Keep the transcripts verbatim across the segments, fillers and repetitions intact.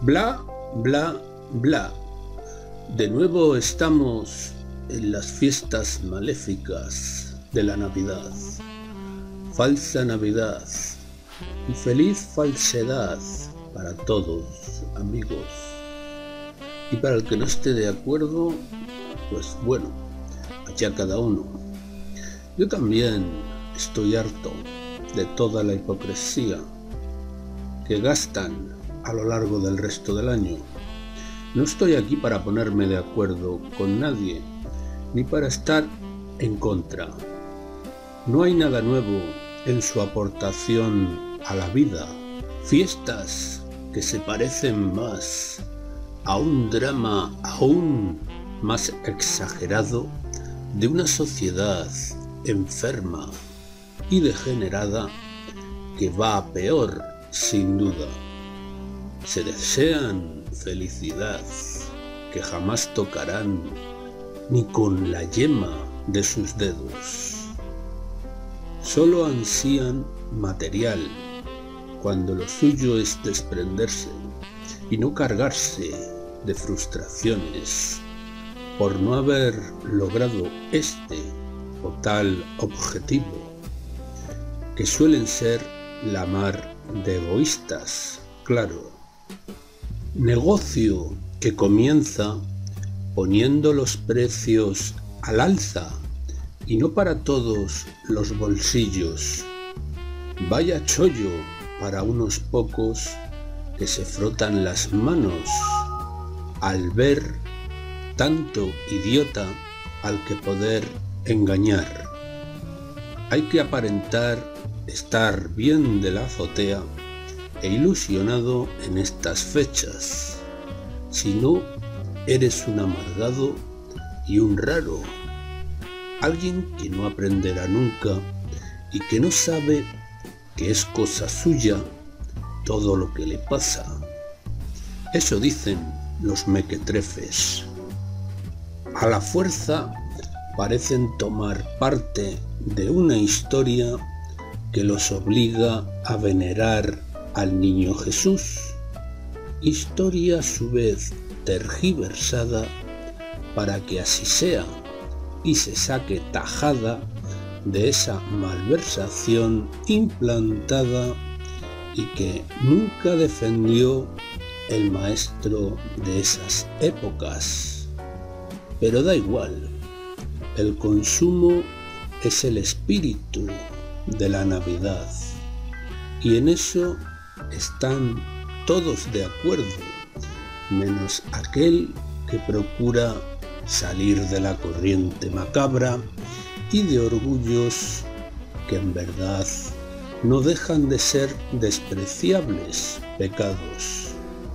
Bla, bla, bla. De nuevo estamos en las fiestas maléficas de la Navidad. Falsa Navidad y feliz falsedad para todos, amigos. Y para el que no esté de acuerdo, pues bueno, allá cada uno. Yo también estoy harto de toda la hipocresía que gastan a lo largo del resto del año. No estoy aquí para ponerme de acuerdo con nadie, ni para estar en contra. No hay nada nuevo en su aportación a la vida. Fiestas que se parecen más a un drama aún más exagerado de una sociedad enferma y degenerada que va a peor, sin duda. Se desean felicidad que jamás tocarán ni con la yema de sus dedos. Solo ansían material cuando lo suyo es desprenderse y no cargarse de frustraciones por no haber logrado este o tal objetivo, que suelen ser la mar de egoístas, claro. Negocio que comienza poniendo los precios al alza y no para todos los bolsillos. Vaya chollo para unos pocos que se frotan las manos al ver tanto idiota al que poder engañar. Hay que aparentar estar bien de la azotea e ilusionado en estas fechas. Si no, eres un amargado y un raro, alguien que no aprenderá nunca y que no sabe que es cosa suya todo lo que le pasa. Eso dicen los mequetrefes. A la fuerza parecen tomar parte de una historia que los obliga a venerar al niño Jesús, historia a su vez tergiversada para que así sea y se saque tajada de esa malversación implantada y que nunca defendió el maestro de esas épocas. Pero da igual, el consumo es el espíritu de la Navidad y en eso están todos de acuerdo, menos aquel que procura salir de la corriente macabra y de orgullos que en verdad no dejan de ser despreciables pecados.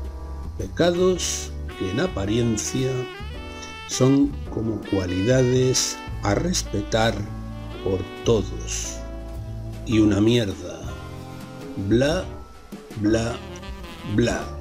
Pecados que en apariencia son como cualidades a respetar por todos. Y una mierda. Bla, bla, bla.